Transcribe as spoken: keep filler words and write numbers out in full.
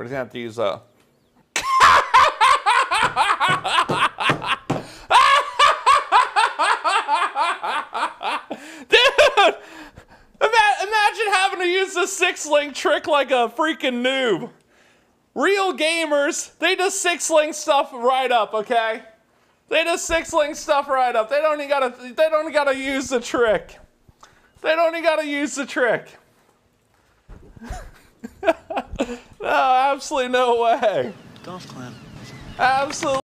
We're just gonna have to use a. Dude! Imagine having to use the six-link trick like a freaking noob. Real gamers, they just six-link stuff right up, okay? They just six-link stuff right up. They don't even gotta. They don't even gotta use the trick. They don't even gotta use the trick. No, absolutely no way. Golf clap. Absolutely.